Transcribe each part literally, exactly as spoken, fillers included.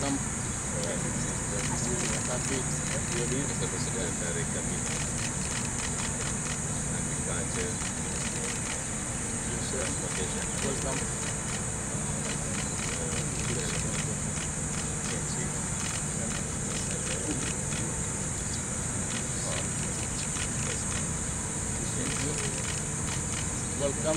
welcome. Tapi jadi Mister President dari Kabinet Agriculture Transportation welcome. Welcome.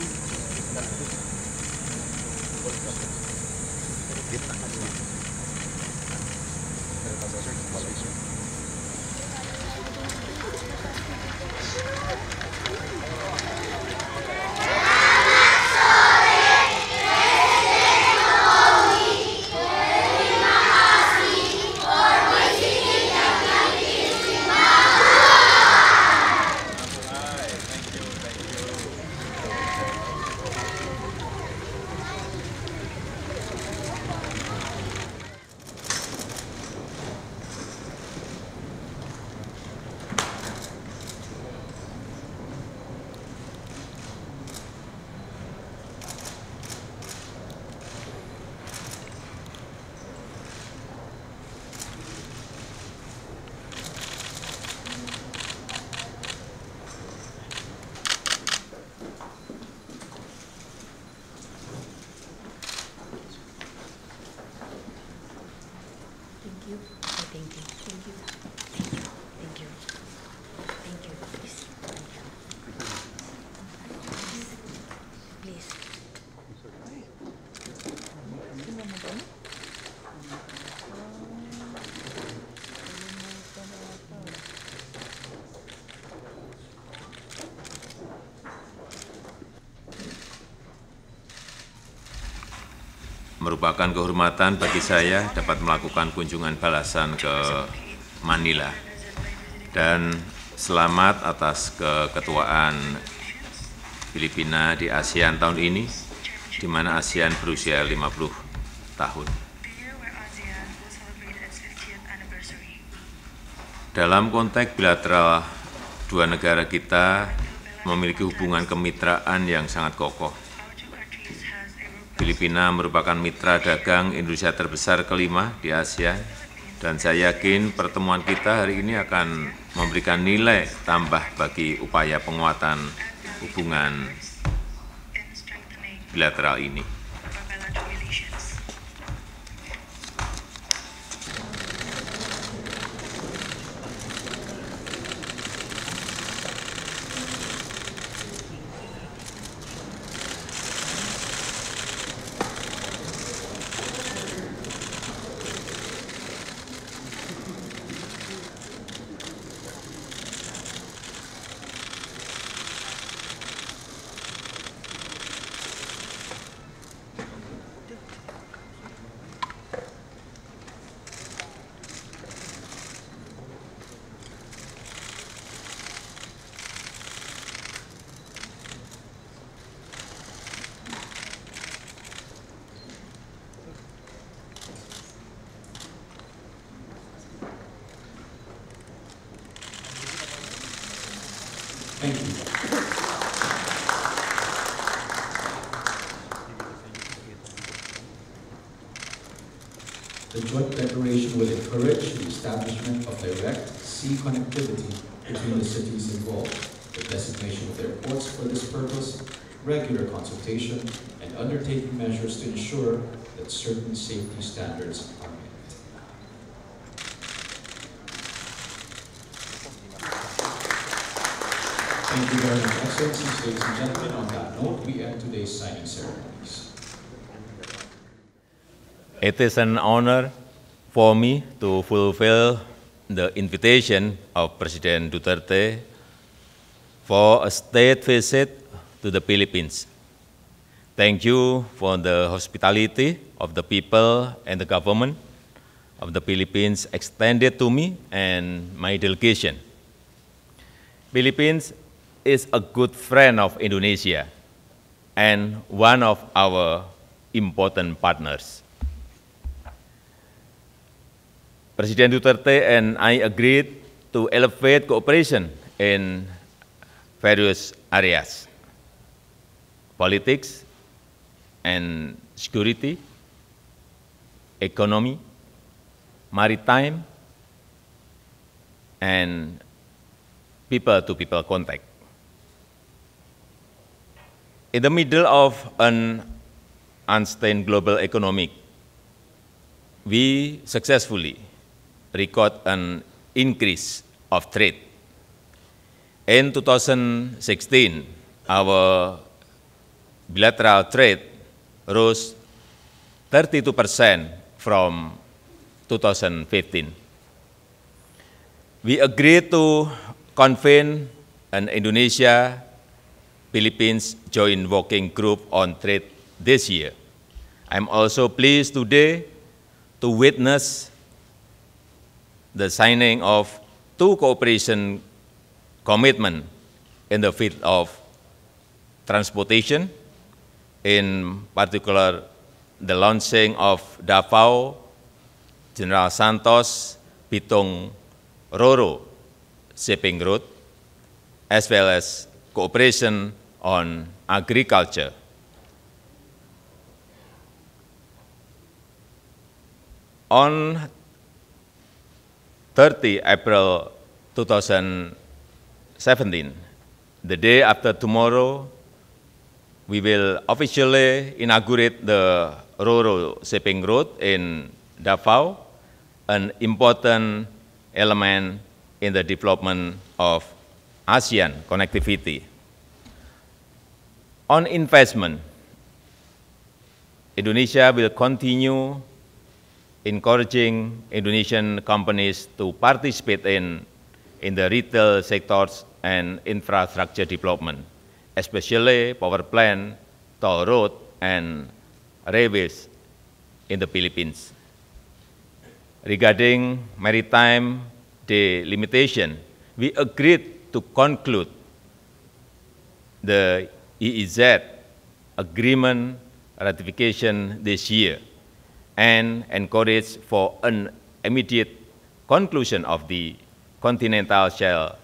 Thank you. Oh, thank you. Thank you. Thank you. Thank you. Thank you. Please. Please. merupakan kehormatan bagi saya dapat melakukan kunjungan balasan ke Manila. Dan selamat atas keketuaan Filipina di ASEAN tahun ini, di mana ASEAN berusia lima puluh tahun. Dalam konteks bilateral, dua negara kita memiliki hubungan kemitraan yang sangat kokoh. Filipina merupakan mitra dagang Indonesia terbesar kelima di ASEAN, dan saya yakin pertemuan kita hari ini akan memberikan nilai tambah bagi upaya penguatan hubungan bilateral ini. Thank you. The joint declaration will encourage the establishment of direct sea connectivity between the cities involved, the designation of their ports for this purpose, regular consultation, and undertaking measures to ensure that certain safety standards are met. Thank you very much, Excellencies, ladies and gentlemen. On that note, we end today's signing ceremonies. It is an honor for me to fulfill the invitation of President Duterte for a state visit to the Philippines. Thank you for the hospitality of the people and the government of the Philippines extended to me and my delegation. Philippines is a good friend of Indonesia and one of our important partners. President Duterte and I agreed to elevate cooperation in various areas: politics and security, economy, maritime and people-to-people contact. In the middle of an unstained global economic, we successfully record an increase of trade. In two thousand sixteen, our bilateral trade rose thirty-two percent from two thousand fifteen. We agreed to convene an Indonesia-Philippines joint working group on trade this year. I'm also pleased today to witness the signing of two cooperation commitments in the field of transportation, in particular the launching of Davao General Santos Bitung Roro shipping route, as well as cooperation on agriculture. On thirtieth April two thousand seventeen, the day after tomorrow, we will officially inaugurate the Roro shipping route in Davao, an important element in the development of ASEAN connectivity. On investment, Indonesia will continue encouraging Indonesian companies to participate in, in the retail sectors and infrastructure development, especially power plant, toll road, and railways in the Philippines. Regarding maritime delimitation, we agreed to conclude the E E Z agreement ratification this year and encourage for an immediate conclusion of the continental shelf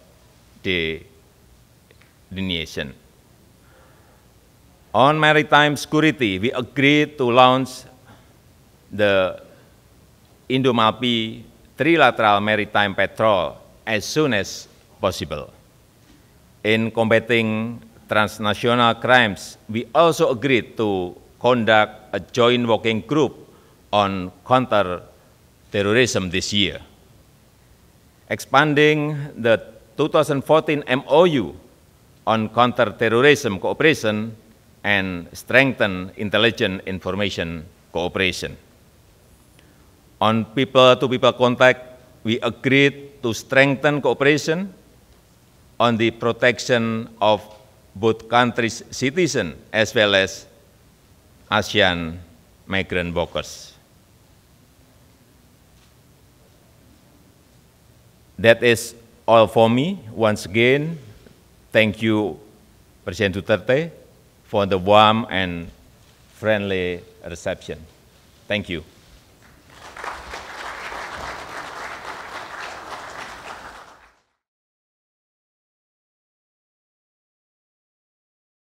delineation. On maritime security, we agreed to launch the Indo-Malpi trilateral maritime patrol as soon as possible. In combating transnational crimes, we also agreed to conduct a joint working group on counter-terrorism this year. Expanding the two thousand fourteen M O U on counter-terrorism cooperation and strengthen intelligence information cooperation. On people-to-people contact, we agreed to strengthen cooperation on the protection of both countries' citizens as well as ASEAN migrant workers. That is all for me. Once again, thank you, President Duterte, for the warm and friendly reception. Thank you.